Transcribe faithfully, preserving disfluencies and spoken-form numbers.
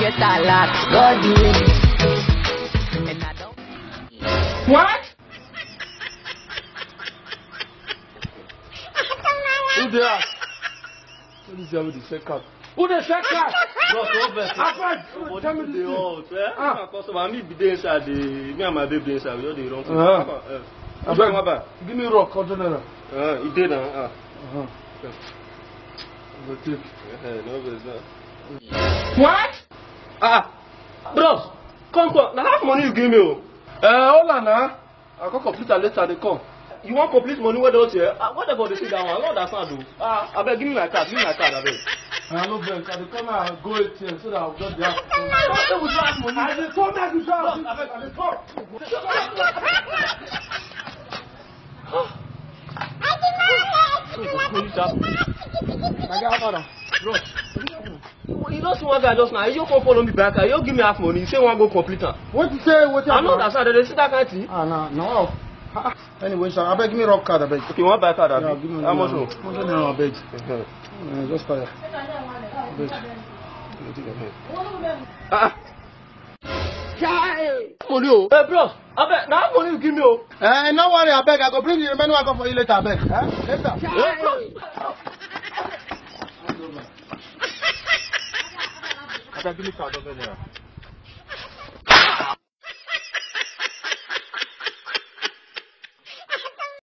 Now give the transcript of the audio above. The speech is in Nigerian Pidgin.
get a lot. God willing. And I don't. What? Who there? Who is there with the second? Who the second? Bros, what best? After, tell me this thing. Ah, customer, me be there inside the, me and my baby inside. We just dey run to. Uh-huh. Uh, give me rock, container. Uh, he did now. Uh. Uh-huh. Go take. Yeah, no, but it's not. What? Ah, bros, come, come. Now, how much money you give me? Oh? Uh, hold on now. I'll go complete that later. They come. You want complete money? What else here? Uh, what about the sit down one? I don't understand, though. Ah, I beg, give me my card. Give me my card, I beg. I no beg. I dey come and go A T M so that I'll get the house. I don't have money. I dey come back to shout. I beg, I dey come. I got half an bro. You don't see one guy just now. You come follow me back. You give me half money. You say one go complete her. What you say? What you? I know that's how they see that kind of thing. Ah, no, no. Anyway, sir, I beg, give me rock card, I beg. Okay, one buy card, I yeah, beg. Give me how much more? How much more, I beg? Uh, just tire. Beg. Ah. Chai. Money, oh. Hey, bro. I beg. Now money you give me, oh. Eh, no worry, I beg. I go bring you the menu. I go for you later, I beg. Eh? Later. Hey, bro. I beg, give me card over there.